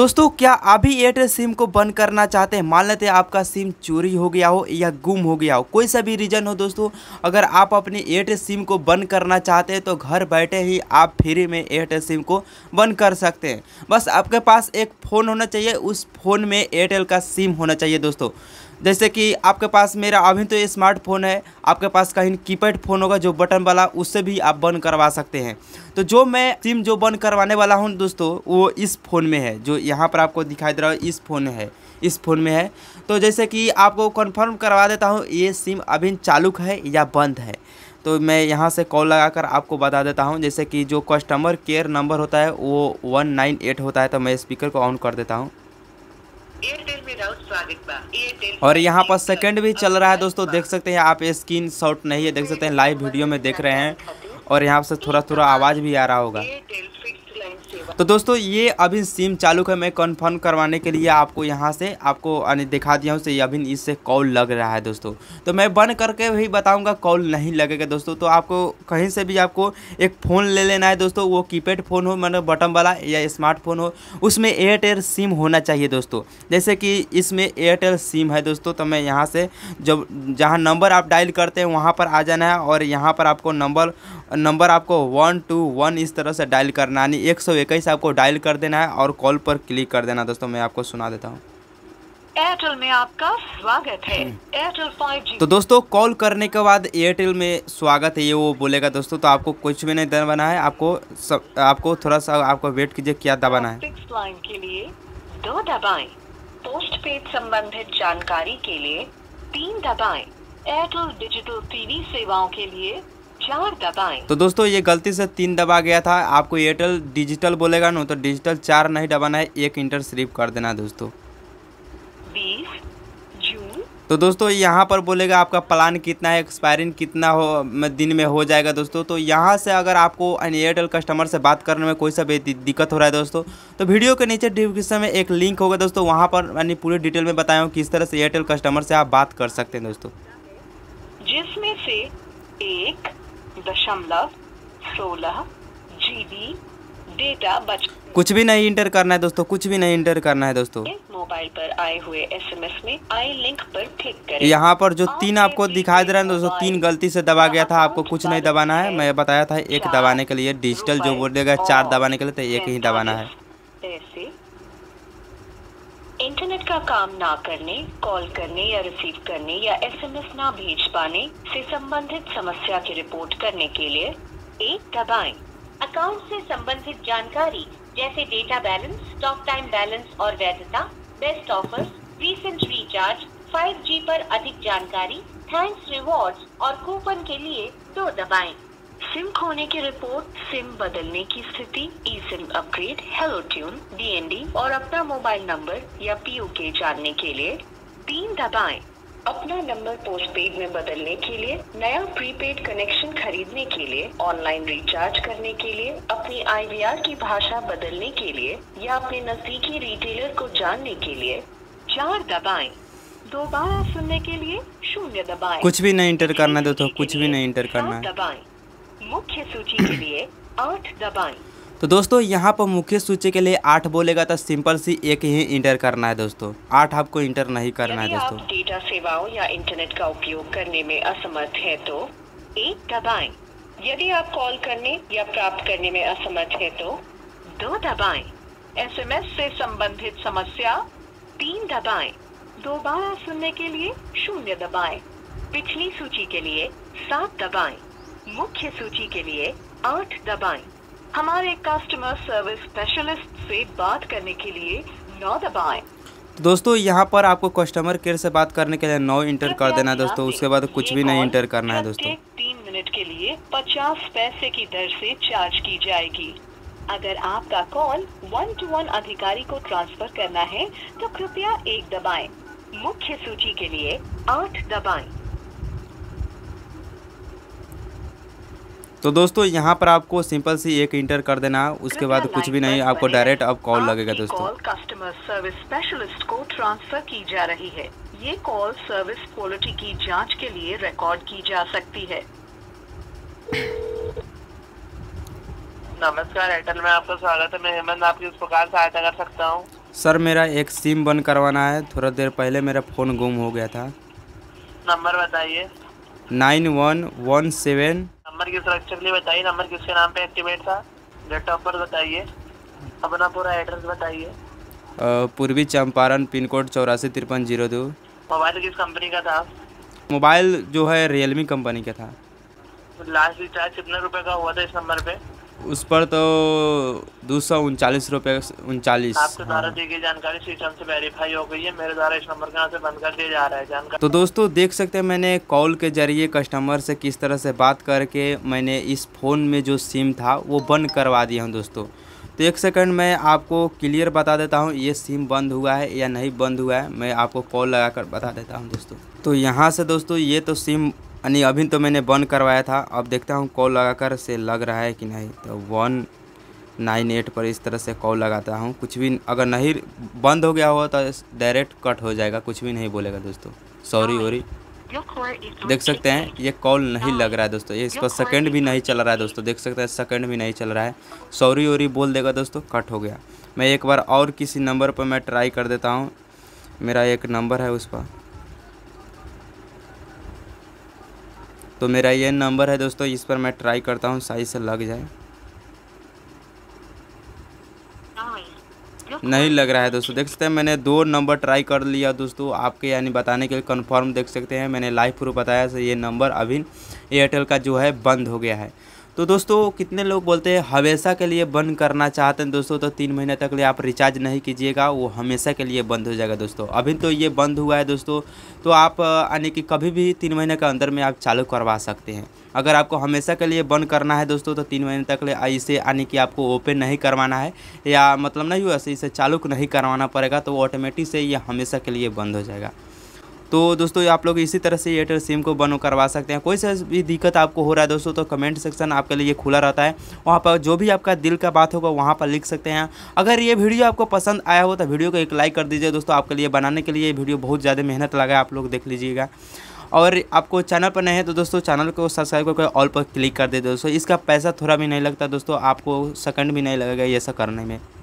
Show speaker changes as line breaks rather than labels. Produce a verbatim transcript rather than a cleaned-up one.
दोस्तों क्या आप भी एयरटेल सिम को बंद करना चाहते हैं। मान लेते हैं आपका सिम चोरी हो गया हो या गुम हो गया हो, कोई सा भी रीज़न हो दोस्तों, अगर आप अपनी एयरटेल सिम को बंद करना चाहते हैं तो घर बैठे ही आप फ्री में एयरटेल सिम को बंद कर सकते हैं। बस आपके पास एक फ़ोन होना चाहिए, उस फ़ोन में एयरटेल का सिम होना चाहिए दोस्तों। जैसे कि आपके पास मेरा अभी तो ये स्मार्टफोन है, आपके पास कहीं कीपैड फ़ोन होगा जो बटन वाला, उससे भी आप बंद करवा सकते हैं। तो जो मैं सिम जो बंद करवाने वाला हूं दोस्तों वो इस फ़ोन में है, जो यहाँ पर आपको दिखाई दे रहा है इस फ़ोन है इस फ़ोन में है। तो जैसे कि आपको कंफर्म करवा देता हूँ ये सिम अभी चालू है या बंद है। तो मैं यहाँ से कॉल लगाकर आपको बता देता हूँ। जैसे कि जो कस्टमर केयर नंबर होता है वो वन नाइन एट होता है। तो मैं स्पीकर को ऑन कर देता हूँ और यहाँ पर सेकंड भी चल रहा है दोस्तों, देख सकते हैं आप। स्क्रीन शॉट नहीं है, देख सकते हैं लाइव वीडियो में देख रहे हैं और यहाँ से थोड़ा थोड़ा आवाज़ भी आ रहा होगा। तो दोस्तों ये अभी सिम चालू है, मैं कंफर्म करवाने के लिए आपको यहाँ से आपको दिखा दिया हूँ से अभी इससे कॉल लग रहा है दोस्तों। तो मैं बंद करके भी बताऊँगा, कॉल नहीं लगेगा दोस्तों। तो आपको कहीं से भी आपको एक फ़ोन ले लेना है दोस्तों, वो कीपैड फ़ोन हो मतलब बटन वाला या स्मार्टफोन हो, उसमें एयरटेल सिम होना चाहिए दोस्तों। जैसे कि इसमें एयरटेल सिम है दोस्तों। तो मैं यहाँ से जब जहाँ नंबर आप डायल करते हैं वहाँ पर आ जाना है और यहाँ पर आपको नंबर नंबर आपको वन टू वन इस तरह से डायल करना है, एक सौ इक्कीस आपको डायल कर देना है और कॉल पर क्लिक कर देना दोस्तों। मैं आपको सुना देता हूँ।
एयरटेल में आपका स्वागत है। Airtel five G.
तो दोस्तों कॉल करने के बाद एयरटेल में स्वागत है ये वो बोलेगा दोस्तों। तो आपको कुछ भी नहीं दबाना है, आपको सब आपको थोड़ा सा आपको वेट कीजिए। क्या दबाना है?
फिक्स लाइन के लिए दो दबाएं, पोस्ट पेड संबंधित जानकारी के लिए तीन दबाएं, एयरटेल डिजिटल टीवी सेवाओं के लिए चार दबाएं।
तो दोस्तों ये गलती से तीन दबा गया था, आपको एयरटेल डिजिटल बोलेगा ना, तो डिजिटल चार नहीं दबाना है, एक इंटर सिर्फ कर देना दोस्तों।
बीस जून।
तो दोस्तों यहाँ पर बोलेगा आपका प्लान कितना है, एक्सपायरिंग कितना हो दिन में हो जाएगा दोस्तों। तो यहाँ से अगर आपको एयरटेल कस्टमर से बात करने में कोई सा भी दिक्कत हो रहा है दोस्तों, तो वीडियो के नीचे डिस्क्रिप्शन में एक लिंक होगा दोस्तों, वहाँ पर मैंने पूरी डिटेल में बताया हूँ किस तरह से एयरटेल कस्टमर से आप बात कर सकते हैं दोस्तों।
जिसमें से एक दशमलव सोलह जीबी डेटा बच
कुछ भी नहीं इंटर करना है दोस्तों, कुछ भी नहीं इंटर करना है दोस्तों।
मोबाइल पर आए हुए एसएमएस में आई लिंक पर क्लिक करें।
यहाँ पर जो तीन आपको दिखाई दे रहा है दोस्तों, तीन गलती से दबा गया था, आपको कुछ नहीं दबाना है। मैं बताया था एक दबाने के लिए, डिजिटल जो बोलेगा चार दबाने के लिए तो एक ही दबाना है।
ऐसे इंटरनेट का काम ना करने, कॉल करने या रिसीव करने या एसएमएस ना भेज पाने से संबंधित समस्या की रिपोर्ट करने के लिए एक दबाएं। अकाउंट से संबंधित जानकारी जैसे data balance, talk time balance और वैधता, best offers, recent recharge, five G पर अधिक जानकारी, थैंक्स रिवॉर्ड्स और कूपन के लिए दो दबाएं। सिम खोने की रिपोर्ट, सिम बदलने की स्थिति, e SIM upgrade, hello tune, DND और अपना मोबाइल नंबर या पीओके जानने के लिए तीन दबाएं। अपना नंबर पोस्टपेड में बदलने के लिए, नया प्रीपेड कनेक्शन खरीदने के लिए, ऑनलाइन रिचार्ज करने के लिए, अपनी आईवीआर की भाषा बदलने के लिए या अपने नजदीकी रिटेलर को जानने के लिए चार दबाएं। दोबारा सुनने के लिए शून्य दबाएं।
कुछ भी नहीं इंटर करना है दोस्तों, कुछ भी नहीं इंटर करना है।
दबाएं। मुख्य सूची के लिए आठ दबाएं।
तो दोस्तों यहाँ पर मुख्य सूची के लिए आठ बोलेगा तो सिंपल सी एक ही इंटर करना है दोस्तों, आठ आपको इंटर नहीं करना है दोस्तों।
आप डेटा सेवाओं या इंटरनेट का उपयोग करने में असमर्थ है तो एक दबाएं। यदि आप कॉल करने या प्राप्त करने में असमर्थ है तो दो दबाएं। एसएमएस से संबंधित समस्या तीन दबाएं। दोबारा सुनने के लिए शून्य दबाएं। पिछली सूची के लिए सात दबाएं। मुख्य सूची के लिए आठ दबाएं। हमारे कस्टमर सर्विस स्पेशलिस्ट से बात करने के लिए नौ दबाएं।
तो दोस्तों यहाँ पर आपको कस्टमर केयर से बात करने के लिए नौ इंटर कर देना है दोस्तों, उसके बाद कुछ भी नहीं इंटर करना है दोस्तों।
तीन मिनट के लिए पचास पैसे की दर से चार्ज की जाएगी। अगर आपका कॉल वन टू वन अधिकारी को ट्रांसफर करना है तो कृपया एक दबाएं। मुख्य सूची के लिए आठ दबाएं।
तो दोस्तों यहाँ पर आपको सिंपल सी एक इंटर कर देना, उसके बाद कुछ भी नहीं, आपको डायरेक्ट अब कॉल लगेगा दोस्तों।
कॉल कस्टमर सर्विस स्पेशलिस्ट को ट्रांसफर की जा रही है। ये कॉल सर्विस क्वालिटी की जांच के लिए रिकॉर्ड की जा सकती है।
नमस्कार, एयरटेल में आपका स्वागत है। मैं हेमंत आपकी इस प्रकार सहायता कर सकता हूँ।
सर मेरा एक सिम बंद करवाना है। थोड़ा देर पहले मेरा फ़ोन गुम हो गया था।
नंबर बताइए।
Nine one one seven.
Number की सुरक्षा के लिए बताइए, नंबर किसके नाम पे एक्टिवेट था? डेट ऑफ बर्थ बताइए, अपना पूरा एड्रेस बताइए।
पूर्वी चंपारण, पिन कोड चौरासी तिरपन जीरो दो।
मोबाइल किस कंपनी का था?
मोबाइल जो है रियलमी कंपनी का था।
लास्ट रिचार्ज कितने रुपए का हुआ था इस नंबर पे?
उस पर तो दो सौ उनचालीस रुपये उनचालीस।
आपके द्वारा दी गई जानकारी सिस्टम से वेरीफाई हो गई है। मेरे द्वारा इस नंबर के यहाँ से बंद कर दिया जा रहा है जानकारी।
तो दोस्तों देख सकते हैं मैंने कॉल के जरिए कस्टमर से किस तरह से बात करके मैंने इस फ़ोन में जो सिम था वो बंद करवा दिया हूँ दोस्तों। तो एक सेकंड मैं आपको क्लियर बता देता हूँ ये सिम बंद हुआ है या नहीं बंद हुआ है। मैं आपको कॉल लगा कर बता देता हूँ दोस्तों। तो यहाँ से दोस्तों ये तो सिम यानी अभी तो मैंने बंद करवाया था। अब देखता हूँ कॉल लगाकर से लग रहा है कि नहीं। तो वन नाइन एट पर इस तरह से कॉल लगाता हूँ। कुछ भी अगर नहीं बंद हो गया हो तो डायरेक्ट कट हो जाएगा, कुछ भी नहीं बोलेगा दोस्तों। Sorry worry. देख सकते हैं ये कॉल नहीं लग रहा है दोस्तों। ये इस पर सेकंड भी नहीं चल रहा है दोस्तों। देख सकते हैं सेकंड भी नहीं चल रहा है। सॉरी वॉरी बोल देगा दोस्तों, कट हो गया। मैं एक बार और किसी नंबर पर मैं ट्राई कर देता हूँ। मेरा एक नंबर है उस पर, तो मेरा ये नंबर है दोस्तों, इस पर मैं ट्राई करता हूँ शायद से लग जाए। नहीं लग रहा है दोस्तों। देख सकते हैं मैंने दो नंबर ट्राई कर लिया दोस्तों आपके यानी बताने के लिए कंफर्म। देख सकते हैं मैंने लाइव प्रूफ बताया से ये नंबर अभी एयरटेल का जो है बंद हो गया है। तो दोस्तों कितने लोग बोलते हैं हमेशा के लिए बंद करना चाहते हैं दोस्तों, तो तीन महीने तक लिए आप रिचार्ज नहीं कीजिएगा, वो हमेशा के लिए बंद हो जाएगा दोस्तों। अभी तो ये बंद हुआ है दोस्तों, तो आप यानी कि कभी भी तीन महीने के अंदर में आप चालू करवा सकते हैं। अगर आपको हमेशा के लिए बंद करना है दोस्तों तो तीन महीने तक ले इसे यानी कि आपको ओपन नहीं करवाना है या मतलब नहीं हुआ इसे चालू नहीं करवाना पड़ेगा, तो ऑटोमेटिक से ये हमेशा के लिए बंद हो जाएगा। तो दोस्तों आप लोग इसी तरह से एयरटेल सिम को बंद करवा सकते हैं। कोई सा भी दिक्कत आपको हो रहा है दोस्तों तो कमेंट सेक्शन आपके लिए खुला रहता है, वहाँ पर जो भी आपका दिल का बात होगा वहाँ पर लिख सकते हैं। अगर ये वीडियो आपको पसंद आया हो तो वीडियो को एक लाइक कर दीजिए दोस्तों। आपके लिए बनाने के लिए ये वीडियो बहुत ज़्यादा मेहनत लगा है, आप लोग देख लीजिएगा। और आपको चैनल पर नहीं है तो दोस्तों चैनल को सब्सक्राइब करके ऑल पर क्लिक कर दे दोस्तों। इसका पैसा थोड़ा भी नहीं लगता दोस्तों, आपको सेकंड भी नहीं लगेगा ये सब करने में।